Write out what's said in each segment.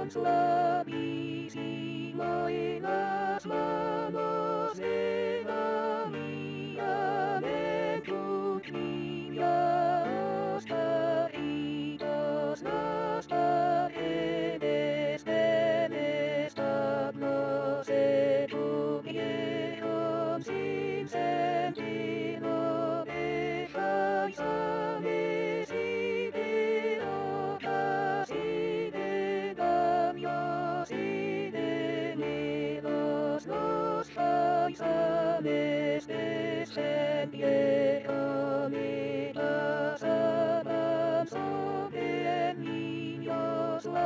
suavísimo en las manos de María en tu niños caídos las paredes del establo se cubrieron sin sentido de faisanes y de ocas y de daños y de nidos. Los faisanes descendieron y pasaban sobre el niño su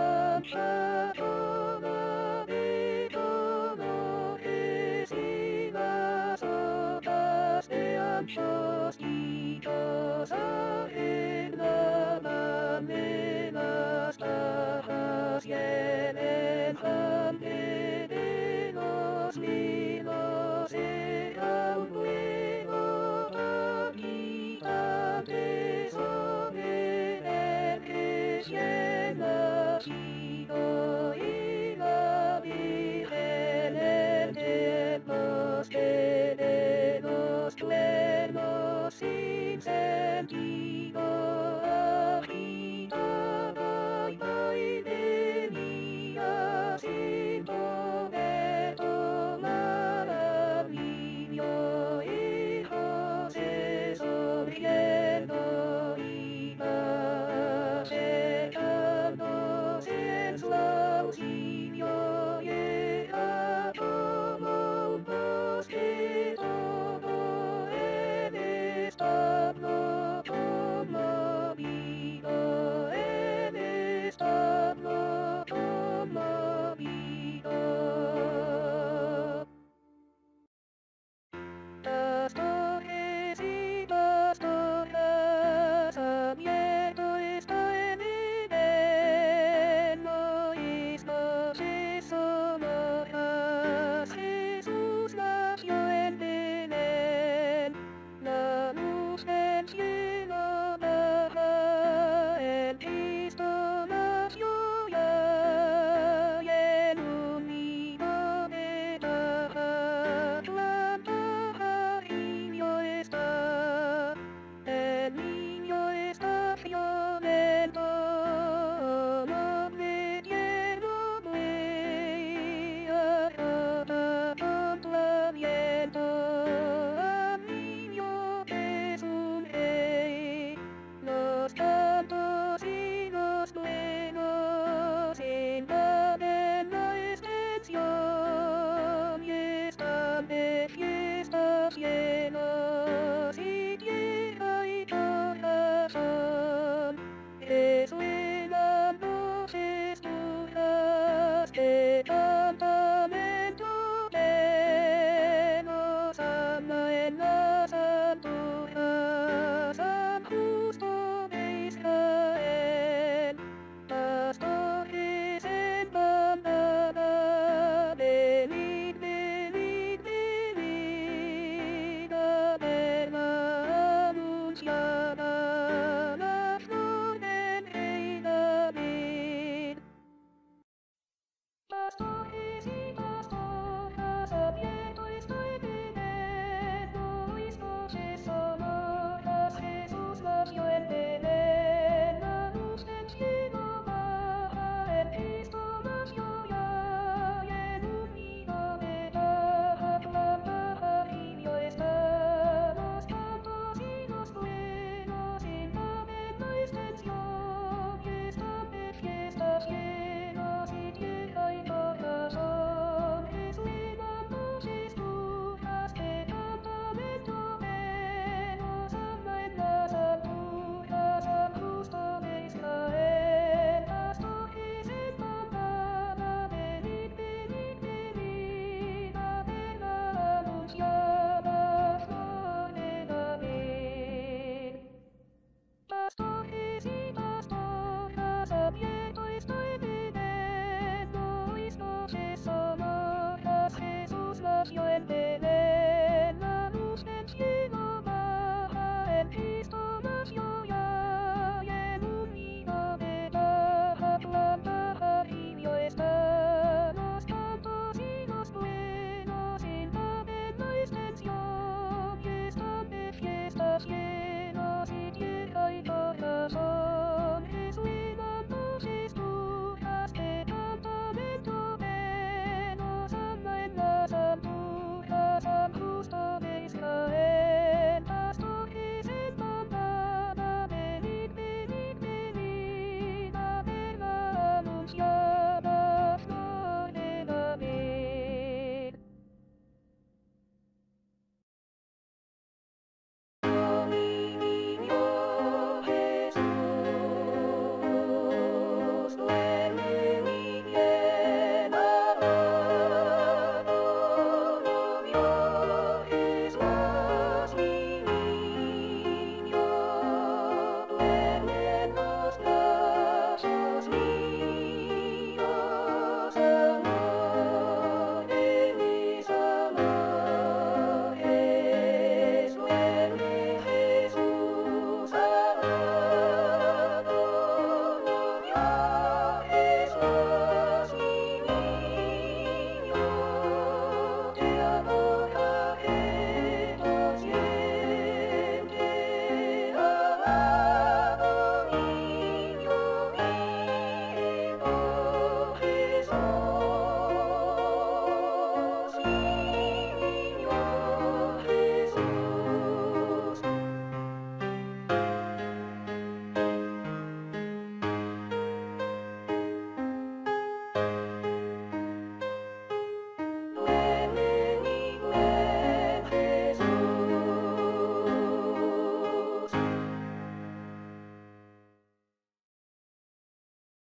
corona de colores y las hojas de anchos tiros arreglaban en las cajas y el enjambre de los nidos era un nuevo habitante sobre el recién nacido y la Virgen en tiempos de los truenos sin sentido agitaba y venía sin poder tomar al niño y José sonriendo iba acercándose en su auxilio y era como un bosque todo el establo conmovido, el establo conmovido. Pastores y pastoras, abierto está el Edén, voces sonoras, Jesús nació en Belén, la luz del cielo baja, el Cristo nació ya, y en un nido de paja, el niño está violento, hombre tierno muy arrota contra viento, al niño que es un rey, los cantos y los truenos invaden la extensión y están de fiesta cielos y tierra y corazón. Resuenan voces puras de campamento pleno, Hosanna en las alturas, San Justo de Israel. Pastores en bandada, venid, venid, venid, a ver la anunciada, la flor del rey David. Pastores y pastoras, abierto estoy Belén, oís voces sonoras, Jesús nació en Belén, la luz del cielo baja, el Cristo nació ya, y en un nido de paja, la pajarillo está, los cantos y los truenos invaden la extensión, y están de fiesta cielos y tierra y corazón, resuenan voces puras de campamento pleno, Hosanna en las alturas, San Justo de Israel. Pastores en bandada, venid, venid, venid, a ver la anunciada.